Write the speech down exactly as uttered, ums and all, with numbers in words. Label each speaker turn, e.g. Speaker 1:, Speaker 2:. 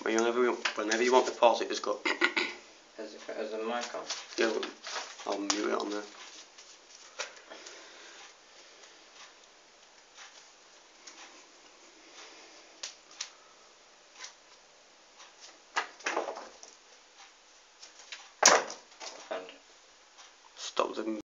Speaker 1: Whenever you, whenever you want to pause it, just go.
Speaker 2: As if it has a mic on.
Speaker 1: Yeah, I'll mute it on there.
Speaker 2: And
Speaker 1: Stop the